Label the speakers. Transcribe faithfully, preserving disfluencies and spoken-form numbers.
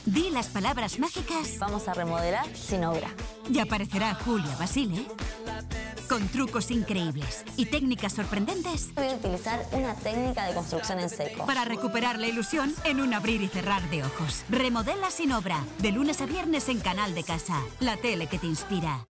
Speaker 1: Di las palabras mágicas.
Speaker 2: Vamos a remodelar sin obra.
Speaker 1: Y aparecerá Julia Basile con trucos increíbles y técnicas sorprendentes.
Speaker 2: Voy a utilizar una técnica de construcción en seco
Speaker 1: para recuperar la ilusión en un abrir y cerrar de ojos. Remodela sin obra. De lunes a viernes en Canal de Casa. La tele que te inspira.